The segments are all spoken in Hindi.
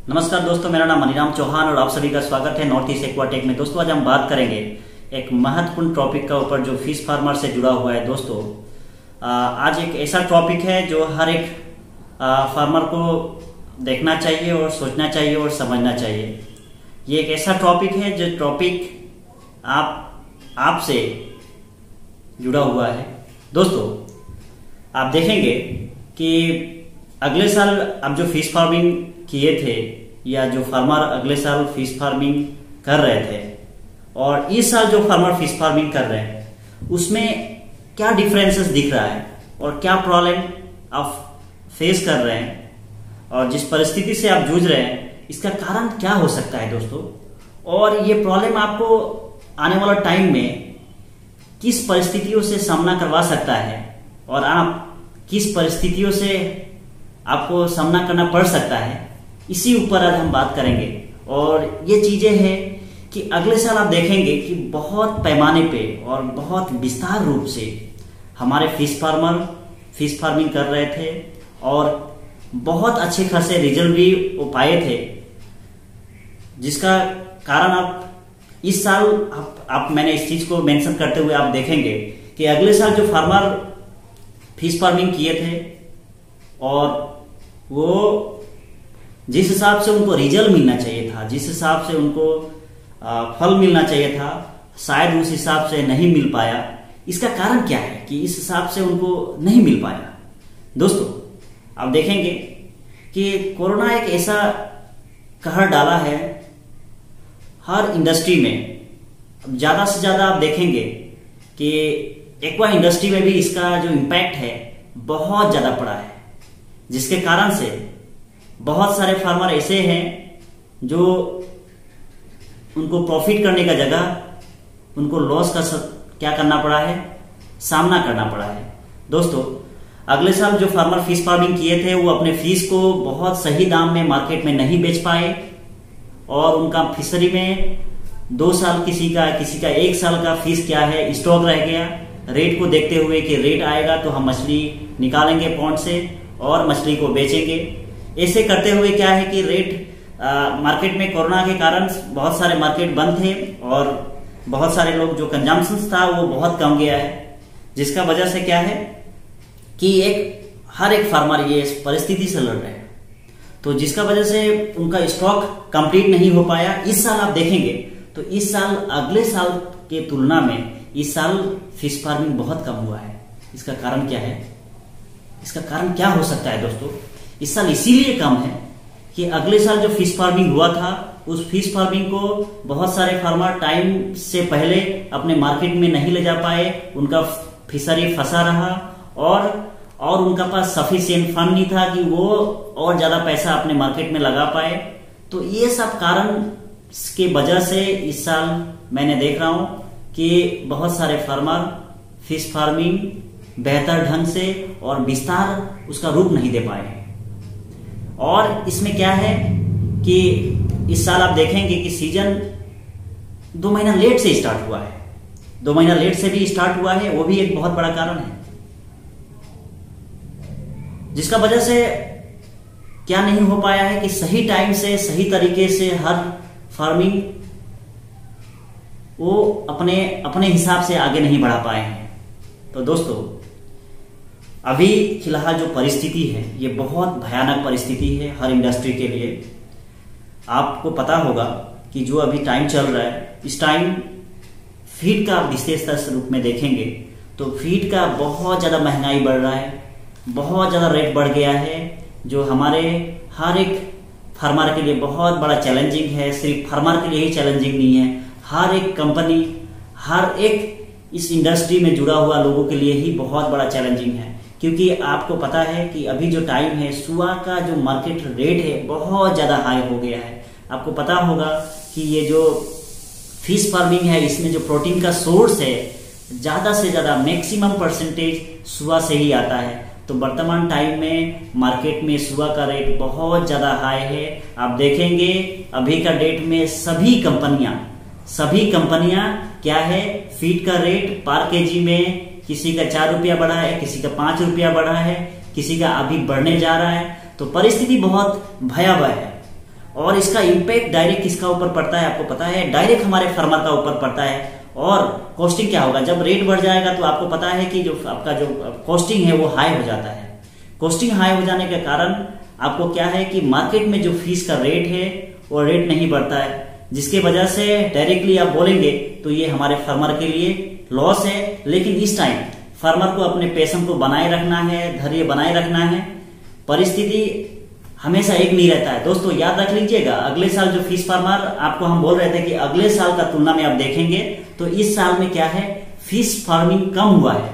नमस्कार दोस्तों, मेरा नाम मनीराम चौहान और आप सभी का स्वागत है नॉर्थ ईस्ट एक्वाटेक में। दोस्तों आज हम बात करेंगे एक महत्वपूर्ण टॉपिक का ऊपर जो फिश फार्मर से जुड़ा हुआ है। दोस्तों आज एक ऐसा टॉपिक है जो हर एक फार्मर को देखना चाहिए और सोचना चाहिए और समझना चाहिए। ये एक ऐसा टॉपिक है जो टॉपिक आपसे जुड़ा हुआ है। दोस्तों आप देखेंगे कि अगले साल आप जो फिश फार्मिंग किए थे या जो फार्मर अगले साल फिश फार्मिंग कर रहे थे और इस साल जो फार्मर फिश फार्मिंग कर रहे हैं उसमें क्या डिफरेंसेस दिख रहा है और क्या प्रॉब्लम आप फेस कर रहे हैं और जिस परिस्थिति से आप जूझ रहे हैं इसका कारण क्या हो सकता है दोस्तों। और ये प्रॉब्लम आपको आने वाला टाइम में किस परिस्थितियों से सामना करवा सकता है और आप किस परिस्थितियों से आपको सामना करना पड़ सकता है, इसी ऊपर आज हम बात करेंगे। और ये चीजें हैं कि अगले साल आप देखेंगे कि बहुत पैमाने पे और बहुत विस्तार रूप से हमारे फिश फार्मर फिश फार्मिंग कर रहे थे और बहुत अच्छे खासे रिजल्ट भी वो पाए थे, जिसका कारण आप इस साल आप मैंने इस चीज को मेंशन करते हुए आप देखेंगे कि अगले साल जो फार्मर फिश फार्मिंग किए थे और वो जिस हिसाब से उनको रिजल्ट मिलना चाहिए था, जिस हिसाब से उनको फल मिलना चाहिए था, शायद उस हिसाब से नहीं मिल पाया। इसका कारण क्या है कि इस हिसाब से उनको नहीं मिल पाया। दोस्तों आप देखेंगे कि कोरोना एक ऐसा कहर डाला है हर इंडस्ट्री में। ज्यादा से ज्यादा आप देखेंगे कि एक्वा इंडस्ट्री में भी इसका जो इम्पैक्ट है बहुत ज्यादा पड़ा है, जिसके कारण से बहुत सारे फार्मर ऐसे हैं जो उनको प्रॉफिट करने का जगह उनको लॉस का क्या करना पड़ा है, सामना करना पड़ा है। दोस्तों अगले साल जो फार्मर फिश फार्मिंग किए थे वो अपने फिश को बहुत सही दाम में मार्केट में नहीं बेच पाए और उनका फिशरी में 2 साल किसी का 1 साल का फिश क्या है स्टॉक रह गया। रेट को देखते हुए कि रेट आएगा तो हम मछली निकालेंगे पॉन्ड से और मछली को बेचेंगे। ऐसे करते हुए क्या है कि रेट मार्केट में कोरोना के कारण बहुत सारे मार्केट बंद थे और बहुत सारे लोग जो कंजम्पशन था वो बहुत कम गया है, जिसका वजह से क्या है कि हर एक फार्मर ये इस परिस्थिति से लड़ रहे हैं, तो जिसका वजह से उनका स्टॉक कंप्लीट नहीं हो पाया। इस साल आप देखेंगे तो इस साल अगले साल के तुलना में इस साल फिश फार्मिंग बहुत कम हुआ है। इसका कारण क्या है, इसका कारण क्या हो सकता है दोस्तों? इस साल इसीलिए कम है कि अगले साल जो फिश फार्मिंग हुआ था उस फिश फार्मिंग को बहुत सारे फार्मर टाइम से पहले अपने मार्केट में नहीं ले जा पाए, उनका फिशरी फंसा रहा और उनका पास सफिशिएंट फंड नहीं था कि वो और ज्यादा पैसा अपने मार्केट में लगा पाए। तो ये सब कारण के वजह से इस साल मैंने देख रहा हूं कि बहुत सारे फार्मर फिश फार्मिंग बेहतर ढंग से और विस्तार उसका रूप नहीं दे पाए। और इसमें क्या है कि इस साल आप देखेंगे कि सीजन 2 महीना लेट से स्टार्ट हुआ है, 2 महीना लेट से भी स्टार्ट हुआ है, वो भी एक बहुत बड़ा कारण है, जिसका वजह से क्या नहीं हो पाया है कि सही टाइम से सही तरीके से हर फार्मिंग वो अपने हिसाब से आगे नहीं बढ़ा पाए हैं। तो दोस्तों अभी फिलहाल जो परिस्थिति है ये बहुत भयानक परिस्थिति है हर इंडस्ट्री के लिए। आपको पता होगा कि जो अभी टाइम चल रहा है इस टाइम फीड का आप विशेष रूप में देखेंगे तो फीड का बहुत ज्यादा महंगाई बढ़ रहा है, बहुत ज्यादा रेट बढ़ गया है, जो हमारे हर एक फार्मर के लिए बहुत बड़ा चैलेंजिंग है। सिर्फ फार्मर के लिए ही चैलेंजिंग नहीं है, हर एक कंपनी हर एक इस इंडस्ट्री में जुड़ा हुआ लोगों के लिए ही बहुत बड़ा चैलेंजिंग है। क्योंकि आपको पता है कि अभी जो टाइम है सुआ का जो मार्केट रेट है बहुत ज्यादा हाई हो गया है। आपको पता होगा कि ये जो फिश फार्मिंग है इसमें जो प्रोटीन का सोर्स है ज्यादा से ज्यादा मैक्सिमम परसेंटेज सुआ से ही आता है। तो वर्तमान टाइम में मार्केट में सुआ का रेट बहुत ज्यादा हाई है। आप देखेंगे अभी का डेट में सभी कंपनियां क्या है, फीड का रेट पर केजी में किसी का 4 रुपया बढ़ा है, किसी का 5 रुपया बढ़ा है, किसी का अभी बढ़ने जा रहा है। तो परिस्थिति बहुत भयावह है और इसका इम्पैक्ट डायरेक्ट किसका ऊपर पड़ता है आपको पता है? डायरेक्ट हमारे फार्मर का ऊपर पड़ता है। और कॉस्टिंग क्या होगा, जब रेट बढ़ जाएगा तो आपको पता है कि जो आपका जो कॉस्टिंग है वो हाई हो जाता है। कॉस्टिंग हाई हो जाने के कारण आपको क्या है कि मार्केट में जो फीस का रेट है वो रेट नहीं बढ़ता है, जिसके वजह से डायरेक्टली आप बोलेंगे तो ये हमारे फार्मर के लिए लॉस है। लेकिन इस टाइम फार्मर को अपने पैशन को बनाए रखना है, धैर्य बनाए रखना है। परिस्थिति हमेशा एक नहीं रहता है दोस्तों, याद रख लीजिएगा। अगले साल जो फिश फार्मर आपको हम बोल रहे थे कि अगले साल का तुलना में आप देखेंगे तो इस साल में क्या है, फिश फार्मिंग कम हुआ है।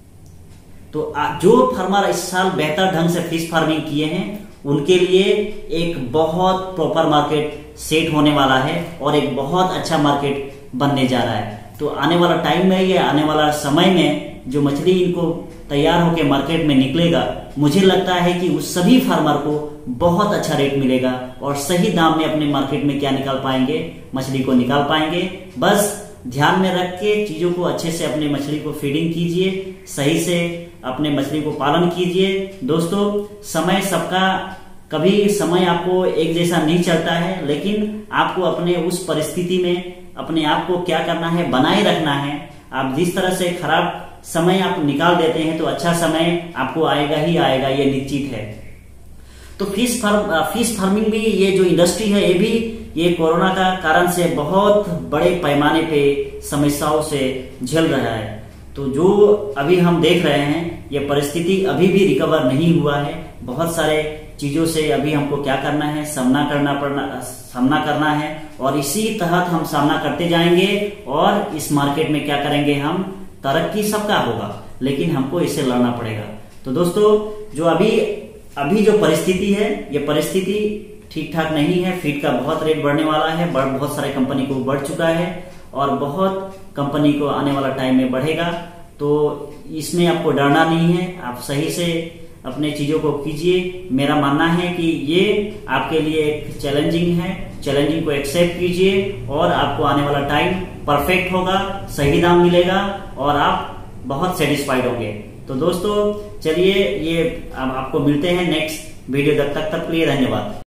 तो जो फार्मर इस साल बेहतर ढंग से फिश फार्मिंग किए हैं उनके लिए एक बहुत प्रॉपर मार्केट सेट होने वाला है और एक बहुत अच्छा मार्केट बनने जा रहा है। तो आने वाला टाइम में या आने वाला समय में जो मछली इनको तैयार होकर मार्केट में निकलेगा, मुझे लगता है कि उस सभी फार्मर को बहुत अच्छा रेट मिलेगा और सही दाम में अपने मार्केट में क्या निकाल पाएंगे, मछली को निकाल पाएंगे। बस ध्यान में रख के चीजों को अच्छे से अपने मछली को फीडिंग कीजिए, सही से अपने मछली को पालन कीजिए। दोस्तों समय सबका, कभी समय आपको एक जैसा नहीं चलता है, लेकिन आपको अपने उस परिस्थिति में अपने आप को क्या करना है, बनाए रखना है। आप जिस तरह से खराब समय आप निकाल देते हैं तो अच्छा समय आपको आएगा ही आएगा, ये निश्चित है। तो फिश फार्मिंग भी, ये जो इंडस्ट्री है ये कोरोना का कारण से बहुत बड़े पैमाने पे समस्याओं से झेल रहा है। तो जो अभी हम देख रहे हैं ये परिस्थिति अभी भी रिकवर नहीं हुआ है। बहुत सारे चीजों से अभी हमको क्या करना है, सामना करना है और इसी तहत हम सामना करते जाएंगे और इस मार्केट में क्या करेंगे, हम तरक्की सबका होगा, लेकिन हमको इसे लड़ना पड़ेगा। तो दोस्तों जो अभी जो परिस्थिति है, ये परिस्थिति ठीक ठाक नहीं है। फीड का बहुत रेट बढ़ने वाला है, बहुत सारे कंपनी को बढ़ चुका है और बहुत कंपनी को आने वाला टाइम में बढ़ेगा। तो इसमें आपको डरना नहीं है, आप सही से अपने चीजों को कीजिए। मेरा मानना है कि ये आपके लिए एक चैलेंजिंग है, चैलेंजिंग को एक्सेप्ट कीजिए और आपको आने वाला टाइम परफेक्ट होगा, सही दाम मिलेगा और आप बहुत सेटिस्फाइड होंगे। तो दोस्तों चलिए, ये आपको मिलते हैं नेक्स्ट वीडियो, तब तक के लिए धन्यवाद।